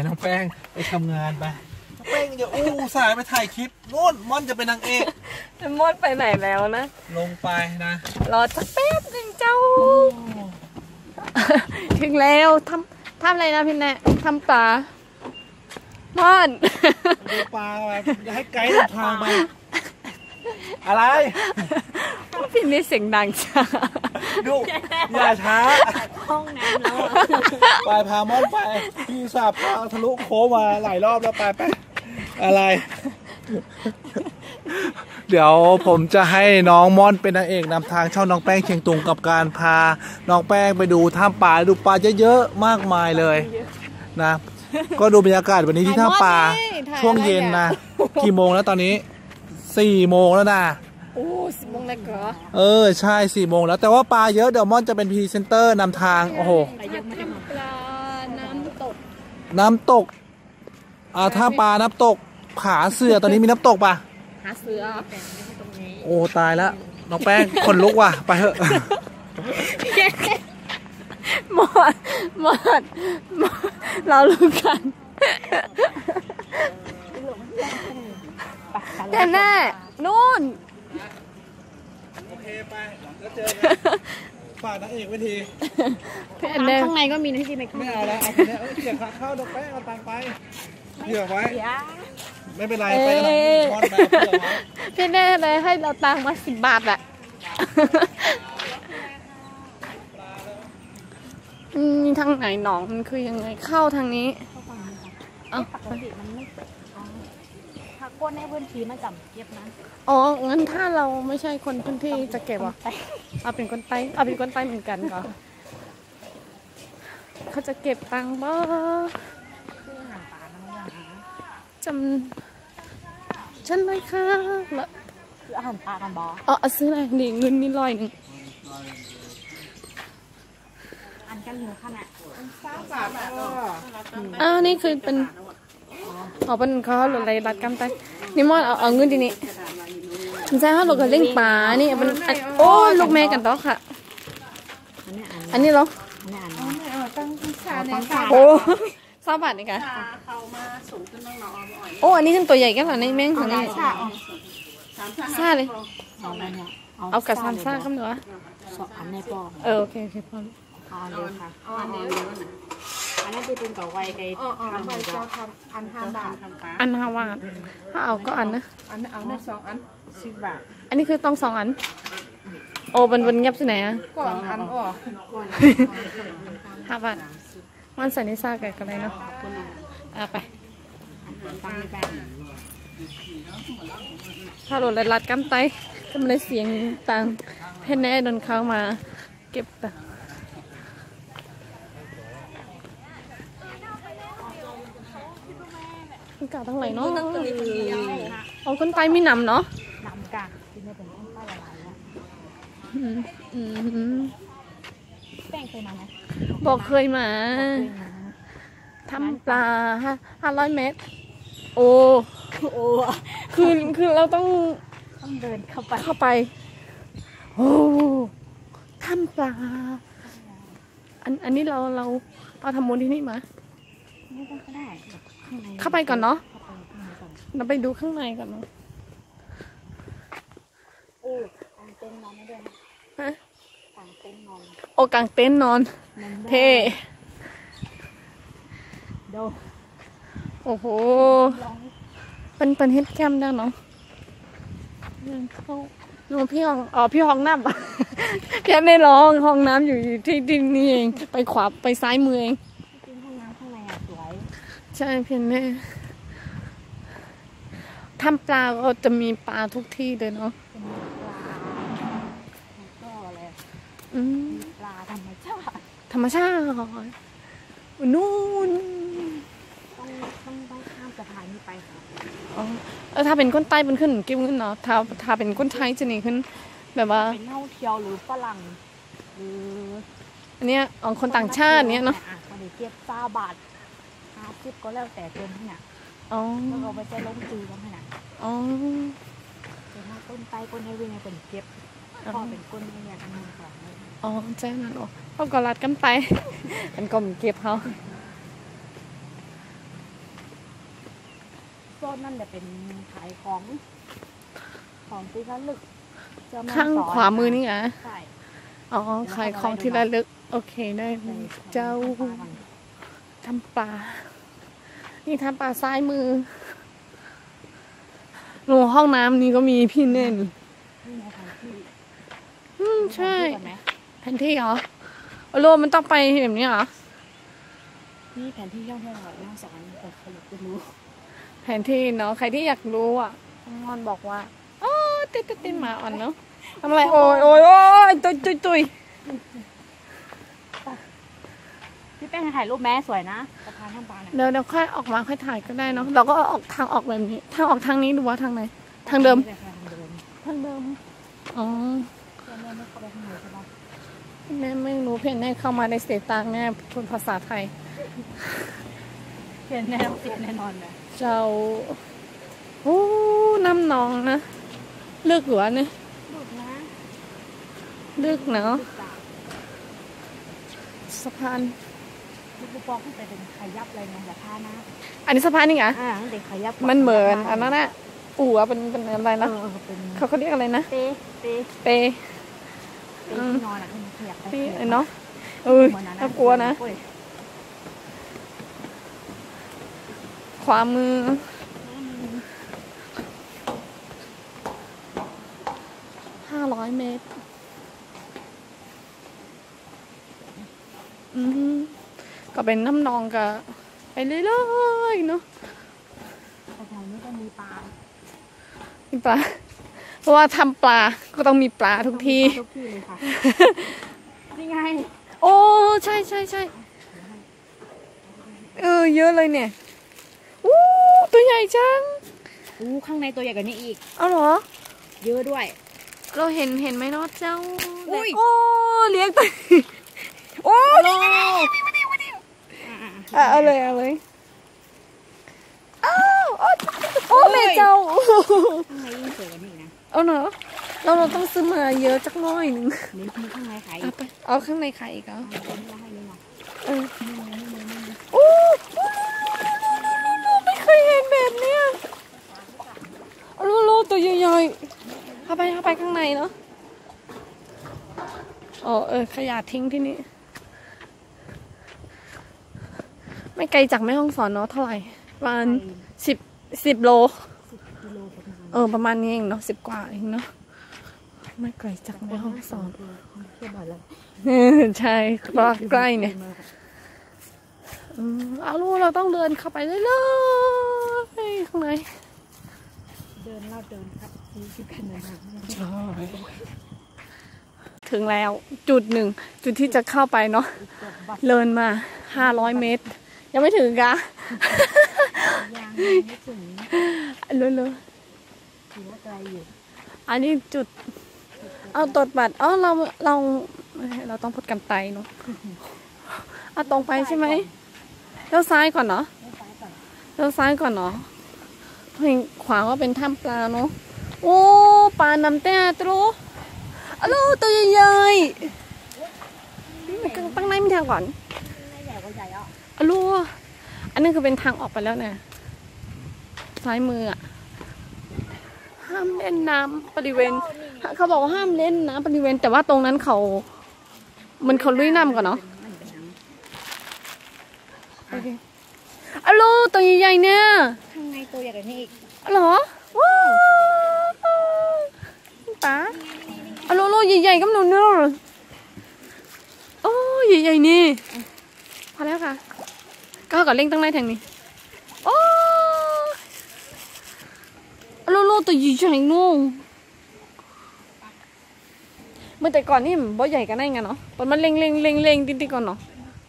น้องแป้งไปทำงานไปน้องแป้งจะสายไปถ่ายคลิปโน่นม่อนจะเป็นนางเอกมดไปไหนแล้วนะลงไปนะรอสักแป๊บหนึ่งเจ้าถึงแล้วทำอะไรนะพี่แน่ทำปลาม่อนดูปลาไปจะให้ไกด์ทางไปอะไรพี่นี่เสียงดังจ้าดูอย่าช้าห้องน้ำแล้วไปพาม่อนไปพี่สาบพาทะลุโค้งมาหลายรอบแล้วไปอะไรเดี๋ยวผมจะให้น้องม่อนเป็นนางเอกนำทางช่องน้องแป้งเชียงตุงกับการพาน้องแป้งไปดูถ้ำปลาดูปลาเยอะๆมากมายเลยนะก็ดูบรรยากาศวันนี้ที่ถ้ำปลาช่วงเย็นนะกี่โมงแล้วตอนนี้4 โมงแล้วนะโอ้4 โมงแล้วเหรอใช่4 โมงแล้วแต่ว่าปลาเยอะเดี๋ยวม่อนจะเป็นพรีเซนเตอร์นำทางโอ้โหปลาน้ำตกถ้าปลาน้ำตกผาเสือตอนนี้มีน้ำตกป่ะหาเสือโอ้ตายแล้วน้องแป้งคนลุกว่ะไปเถอะหมดเรารู้กันแน่นู่นโอเคไปแล้วเจอกันฝากนางเอกไว้ทีข้างในก็มีนะที่ไม่เอาแล้วเอาไปแล้วเกี่ยวขาเข้าน้องแป้งเอาตังไปเกี่ยวไว้ไม่เป็นไรไปกันมอนแบบพี่แน่เลยให้เราตังมา10 บาทแหละทางไหนหนองมันคือยังไงเข้าทางนี้ปกติมันไม่ถ้าก้นให้พื้นที่มาจับเก็บนะงั้นถ้าเราไม่ใช่คนพื้นที่จะเก็บเอาเป็นคนไต้เหมือนกันก็เขาจะเก็บตังค์บ้าฉันเลยค่ะคืออาหารปลากันบซื้ออะไรนี่เงินนี่100 อันกันหนูขนาดนี่คือเป็นเป็นเขาหรืออะไรรัดกำไตนี่มอนเอาเงินทีนี้ใช่เขาหลุดกับเล่งปลานี่เป็นลูกแม่กันต่อค่ะอันนี้เหรอ20 บาทนี่ค่ะอันนี้ขึ้นตัวใหญ่กันเหรอในแมงของนี่ซ่าเลยเอากับ3 ซ่าครับหนูอันในปอโอเคพอเลยค่ะอันนี้จะเป็นกับไวไก่อัน5 บาทอัน5 บาทถ้าเอาก็อันนะเอาได้2 อัน10 บาทอันนี้คือต้อง2 อันบนเงียบที่ไหนก่อนอัน 5 บาทมันใส่ในซ่าไก่กันเลยเนาะไปถ้าโดนรัดกำไตก็มันเลยเสียงต่างเพนแน่โดนเข้ามาเก็บต่างกาทั้งไหนเนาะคนไตไม่นำเนาะนำกาที่ไม่เป็นคนไตอะไรแล้วแป้งเคยมาไหมบอกเคยมาทำปลา500 เมตรคือเราต้องเดินเข้าไปทำปลาอันนี้เราทำมูลที่นี่มาไม่ต้องก็ได้เข้าไปก่อนเนาะเราไปดูข้างในก่อนเนาะกางเต็นท์นอนไม่ได้กางเต็นท์นอนกางเต็นท์นอนเท่โอ้โหเป็นเฮ็ดแคมป์ได้เนาะพี่ห้องน้ำแค่ไม่ร้องห้องน้ำอยู่ที่นี่เองไปขวาไปซ้ายมือเองห้องน้ำข้างในสวยใช่เพียงแม่ทำปลาก็จะมีปลาทุกที่เลยเนาะก็อะไรปลาธรรมชาตินู่นต้องข้ามสะพานนี้ไปค่ะถ้าเป็นก้นใต้เป็นขึ้นกิ้วขึ้นเนาะถ้าเป็นก้นไทยจะหนีขึ้นแบบว่าเป็นเน่าเที่ยวหรือฝรั่งอันเนี้ยคนต่างชาติเนี้ยเนาะคนเก็บ20 บาท50ก็แล้วแต่เกินขนาดแล้วเราไปใช้ล้มจืดกันขนาดเป็นหน้าก้นใต้ก้นให้วิ่งเป็นเก็บพอเป็นก้นเนี่ยทำงานก่อนใช่นั่นเขาก็รัดกันไปมันก็มีเก็บเขานั่นจะเป็นขายของที่ระลึกข้างขวามือนี่ไงใช่อ๋อขายของที่ระลึกโอเคได้เจ้าทำปลานี่ทำปลาซ้ายมือหนูห้องน้ำนี่ก็มีพี่เน่นนี่ไงค่ะที่ใช่แผนที่เหรอโลมันต้องไปแบบนี้เหรอนี่แผนที่ท่องเที่ยวแม่ฮ่องสอนแต่ใครอยากจะรู้แผนที่เนาะใครที่อยากรู้อ่ะมอนบอกว่าอ๋อติดหมาอ่อนเนาะทำอะไรโอ้ยตุยพี่แป้งถ่ายรูปแม่สวยนะสะพานท่ามปลาเนี่ยเดี๋ยวค่อยออกมาค่อยถ่ายก็ได้เนาะเราก็ออกทางออกแบบนี้ทางออกทางนี้ดูว่าทางไหนทางเดิมทางเดิมทางเดิมอ๋อแม่ไม่เข้าไปข้างในใช่ปะแม่ไม่รู้เพียงแน่เข้ามาในเสียตังค์แน่พูดภาษาไทยเพียนแน่ติดแน่นอนเลยเจ้าโอ้น้ำนองนะลึกหัวเนี่ยดูนะลึกเนาะดูจากสะพานลูกปองขึ้นไปเป็นขยับอะไรไงอย่าพานะอันนี้สะพานนี่ไงเด็กขยับมันเหมือนอันนั้นน่ะเป็นอะไรนะเป็นเขาเรียกอะไรนะเปเปที่นอนอ่ะที่ขยับไปเปเนาะน่ากลัวนะขวามือ500 เมตรก็เป็นน้ำนองกับไปเรื่อยๆเนาะแต่แถวนี้ก็มีปลามีปลาเพราะว่าทำปลาก็ต้องมีปลาทุกทีทุกที่เลยค่ะนี่ไงโอ้ใช่เยอะเลยเนี่ยอู้ตัวใหญ่จังข้างในตัวใหญ่กว่านี้อีกเอาเหรอเยอะด้วยเราเห็นไหมเนาะเจ้าอุ้ยโอ้เลี้ยงตัวโอ้เอาเลยอ้าวโอ้แม่เจ้าข้างในยิ่งสวยกว่านี้นะเอาเนาะเราต้องซื้อมาเยอะจักหน้อยหนึ่งมีข้างในขายเอาไปเอาข้างในขายอีกเหรอให้นี่หน่อยโอ้ไม่เคยเห็นแบบเนี้ยโลตัวใหญ่ๆเข้าไปข้างในเนาะอ๋อขยะทิ้งที่นี่ไม่ไกลจากแม่ฮ่องสอนเนาะเท่าไหร่ประมาณ10 โลกิโลประมาณประมาณนี้เองเนาะ10 กว่าเองเนาะไม่ไกลจากแม่ฮ่องสอนเที่ยวบ่อยแล้วใช่เพราะใกล้เนี่ยเอาลูกเราต้องเดินเข้าไปเรื่อยๆข้างในเดินครับมีคิดกันเลยค่ะถึงแล้วจุดหนึ่งจุดที่จะเข้าไปเนาะเดินมา500 เมตร ยังไม่ถึงกะยังไม่ถึงเร็วถือว่าไกลอยู่ๆอันนี้จุดเอาตรวจบัตรเราต้องพูดกันไตเนาะเอาตรงไปใช่ไหมเลี้ยวซ้ายก่อนเนาะเลี้ยวซ้ายก่อนเนาะเห็นขวาก็เป็นถ้ำปลาเนาะโอ้ปลาน้ำแต้ตรูอะโลตัวใหญ่ๆตั้งในมีทางก่อนใหญ่กว่าใหญ่อ่ะอะโลอันนี้คือเป็นทางออกไปแล้วเนี่ยซ้ายมืออ่ะห้ามเล่นน้ำบริเวณเขาบอกว่าห้ามเล่นน้ำบริเวณแต่ว่าตรงนั้นเขาลุยน้ำก่อนเนาะโอเคอะโลตัวใหญ่ๆเนี่ยข้างในตัวใหญ่กว่านี้อีกเหรอว้าวตาอะโลใหญ่ๆกับหนูเนอะโอ้ใหญ่ๆนี่พอแล้วค่ะก็ก่อนเล่งตั้งในแทงนี้โอ้อะโลตัวใหญ่ๆนู่นเมื่อแต่ก่อนนี่มันบ่ใหญ่กันได้ไงเนาะมันเล็งติดๆก่อนเนาะ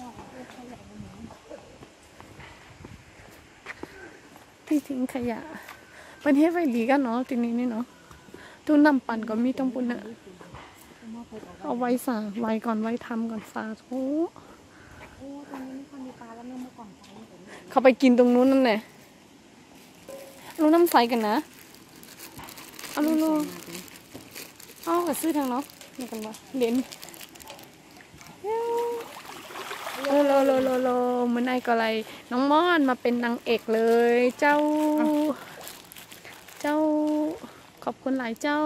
ที่ทิ้งขยะประเทศไฟดีกันเนาะทีนี้นี่เนาะทุนนำปั่นก็มีต้องปุ่นอะเอาไว้สาไว้ก่อนไว้ทำก่อนสาธุโอ้ตรงนี้ไม่ค่อยมีปลาแล้วเมื่อก่อนใช้เขาไปกินตรงนู้นนั่นแหละลูกน้ำใสกันนะเอาลูกเอากระซื้อทางเนาะนี่กันวะเหรียญโลมันไอ้ก็อะไรน้องม่อนมาเป็นนางเอกเลยเจ้าเจ้าขอบคุณหลายเจ้า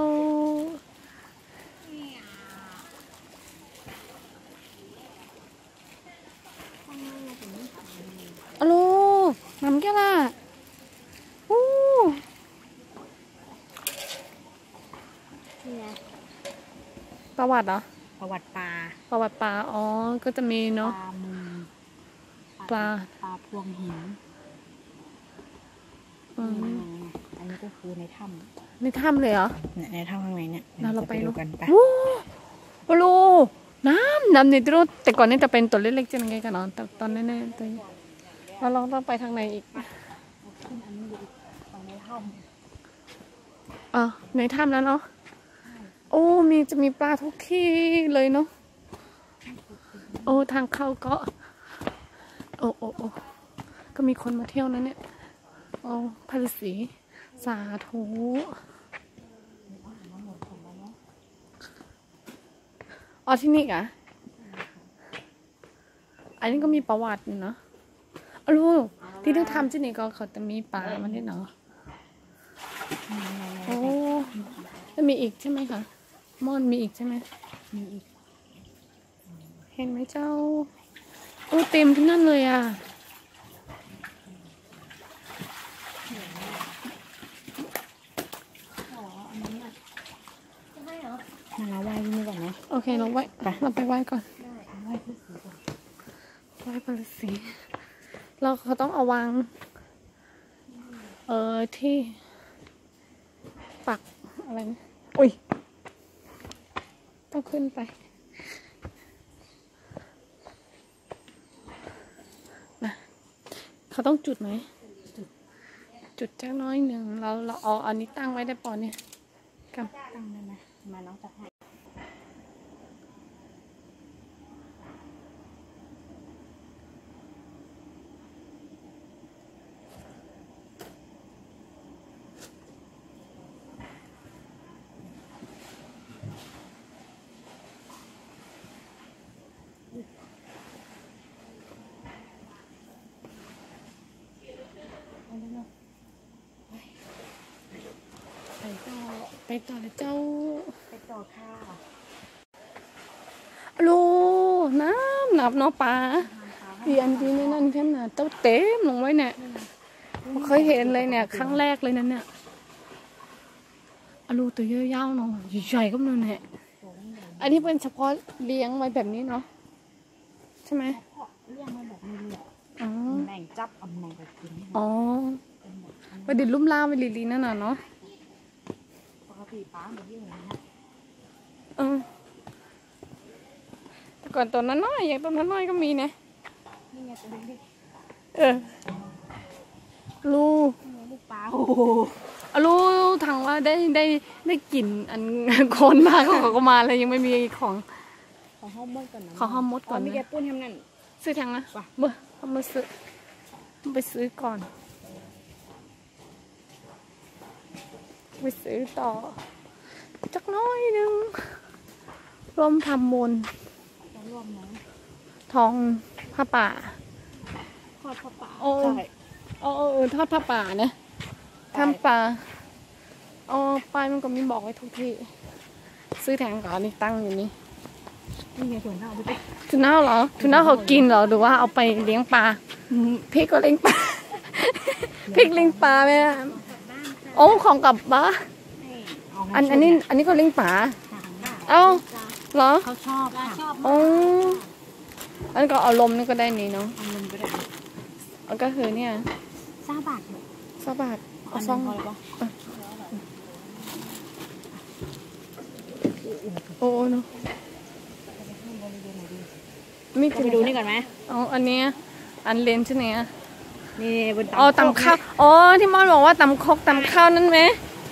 ฮัลโหลน้ำแก้วล่ะอู้นี่ไงประวัติเหรอประวัติปลาประวัติปลาอ๋อก็จะมีเนาะปลามือปลาปลาพวงหินอืมอันนี้ก็คือในถ้ในถ้ำเลยเหรอำในถ้ำข้างในเนี่ยเราไปดูกันไปโอ้โหน้ำนี่ตรุษแต่ก่อนนี่จะเป็นตัวเล็กๆจังไงกันเนาะแต่ตอนนี้เนี่ยตัวเราลองต้องไปทางไหนอีกขึ้นอันนี้ดูอีกฝั่งในถ้ในถ้ำแล้วเนาะโอ้จะมีปลาทุกที่เลยเนาะโอ้ทางเข้าก็โอ้ก็มีคนมาเที่ยวนะเนี่ยโอ้พระฤาษีสาธุอ๋อที่นี่อ่ะอันนี้ก็มีประวัติเนาะลูกที่ได้ทำที่นี่ก็เขาจะมีปลามันนี่เนาะโอ้แล้วมีอีกใช่ไหมคะม่อนมีอีกใช่ไหมำมีอีกเห็นไหมเจ้าโอ้เต็มที่นั่นเลยอ่ะมาละไหว้ที่นี่ก่อนไหมโอเคเราไปไหว้ก่อนไหว้พระฤาษีเราเขาต้องเอาวางที่ปักอะไรนะอุ้ยต้องขึ้นไปนะเขาต้องจุดไหมจุดแค่น้อยหนึ่งเราเอาอันนี้ตั้งไว้ได้ปอเนี่ยกับตั้งได้ไหมมาน้องจะให้ไปต่อเลยเจ้าไปต่อค่ะลูน้ำหนับเนาะปลาดีอันดีนั่นแค่น่ะเจ้าเต็มลงไว้เนี่ยเคยเห็นเลยเนี่ยครั้งแรกเลยนั่นเนี่ยลูตัวเยอะยาวเนาะใหญ่ๆก็มันเนี่ยอันนี้เป็นเฉพาะเลี้ยงไว้แบบนี้เนาะใช่ไหมเลี้ยงมาแบบนี้เลยอ๋อแบ่งจับเอาแบ่งไปกินอ๋อประดิษฐ์ลุ่มล่าไปลีนั่นน่ะเนาะปกติป้าแบบนี้เลยนะแต่ก่อนตัวน้อยๆอย่างตัวน้อยๆก็มีนะนี่ไงตัวเล็กลูกๆลูกปลาโอ้โหลูกทางว่าได้กลิ่นอันโคนมากเขาก็มาเลยยังไม่มีของของห้องมดก่อนนะขอห้ามมดก่อนมีนะแกปุ้นทำนั่นซื้อทางนะว่ะเมื่อเอามาซื้อไปซื้อก่อนไปซื้อต่อจักน้อยนึงรวมทำมนต์รวมนะทองผ้าป่าทอดผ้าป่าโอ้ใช่ทอดผ้าป่านะทำป่าป้ายมันก็มีบอกไว้ทุกที่ซื้อแทงก่อนนี่ตั้งอยู่นี่นี่ไงส่วนข้าวไปดิทูน่าเหรอทูน่าเขากินเหรอหรือว่าเอาไปเลี้ยงปลาพี่ก็เลี้ยงปลา พี่เลี้ยงปลาไหมโอ้ของกลับปะอันนี้ก็เลี้ยงปลาเอ้าเหรอเขาชอบชอบอ๋ออันก็เอาลมนี่ก็ได้นี่เนาะเอาเงินไปได้อันก็คือเนี่ย 3 บาทสบาทเอานซองพอเลยปะโอ้เนาะจะไปดูนี่ก่อนไหมอ๋ออันเนี้ยอันเลนใช่ไหมอ่ะนี่บนอ๋อตำข้าวอ๋อที่มอนบอกว่าตำคกตำข้าวนั่นไหม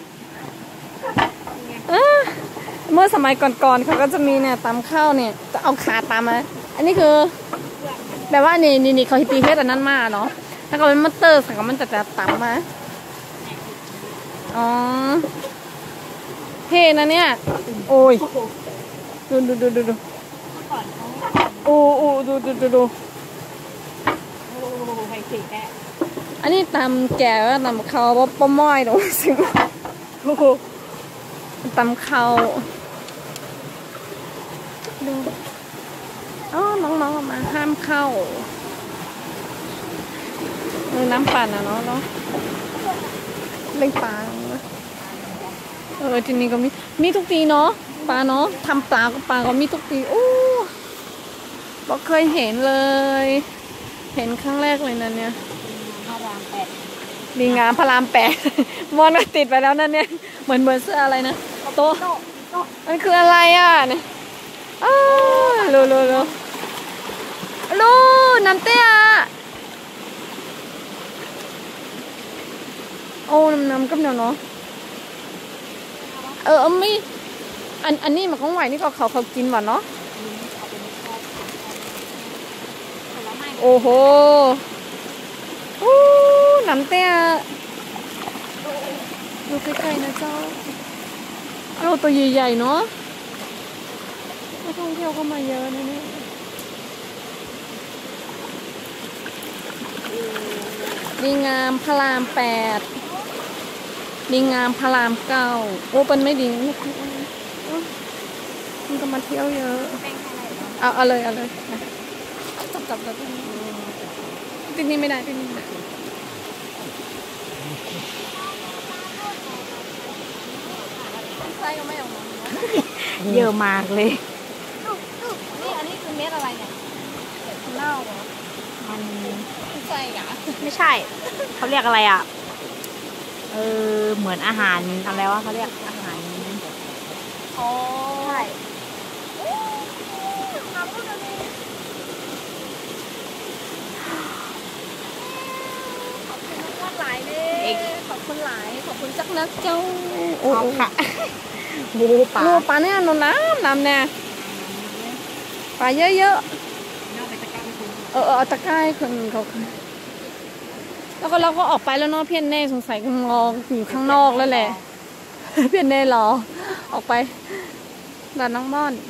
เมื่อสมัยก่อนๆเขาก็จะมีเนี่ยตำข้าวเนี่ยจะเอาขาตำมาอันนี้คือแบบว่านี่เขาฮิตตีเฮ็ดอันนั้นมาเนาะแล้วก็เป็นมัตเตอร์สังกัมันจะตำมาอ๋อเท่นะเนี่ยโอ้ยดูโอ้ดูโอ้ไฟสีแกอันนี้ตำแก่ว่าตำข้าวว่าป้อม้อยตรงสิโอ้โหตำข้าวดูอ๋อน้องๆออกมาห้ามเข้าน้ำปั่นอะเนาะเล่นปลาทีนี้ก็มีทุกปีเนาะปลาเนาะทำปลาก็มีทุกปีโอ้บอกเคยเห็นเลยเห็นครั้งแรกเลยนะเนี่ยดีงามพระราม8มอนก็ติดไปแล้วนั่นเนี่ยเหมือนเสื้ออะไรนะโต๊ะมันคืออะไรอ่ะเนี่ยลูน้ำเตี้ยโอ้น้ำกับเนียวเนาะไม่อันนี้มันของไหวนี่ก็เขากินหวานเนาะโอ้โหน้ำเตี้ยดูใกล้ๆนะเจ้าตัวใหญ่ๆเนาะนักท่องเที่ยวเข้ามาเยอะนะเนี่ยดีงามพระราม8ดีงามพระราม9โอ้เป็นไม่ดีมันก็มาเที่ยวเยอะเอาเลยจับที่นี่ไม่ได้ที่นี่ไส้ก็ไม่ออกมาเยอะมากเลยนี่อันนี้คือเม็ดอะไรเนี่ยเน่าเหรอมันไส้กะไม่ใช่เขาเรียกอะไรอ่ะเหมือนอาหารอะไรวะเขาเรียกอาหารใช่ขอบคุณหลายขอบคุณจักนักเจ้าโอ้ค่ะบูปลาเนี่ยนน้ำเนี่ยปลาเยอะเอาตะไคร้คนเขาแล้วก็เราก็ออกไปแล้วเนาะเพี้ยนแน่สงสัยงออยู่ข้างนอกแล้วแหละเพี้ยนแน่รอออกไปด่านน้องม่อน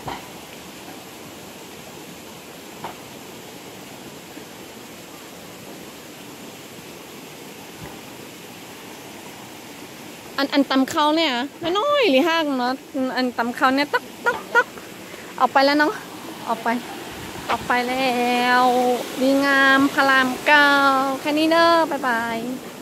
อันตำเขาเนี่ยน้อยหรือห้างเนาะอันตำเขาเนี่ยตักออกไปแล้วเนาะออกไปแล้วดีงามพระราม9แค่นี้เด้อบ๊ายบาย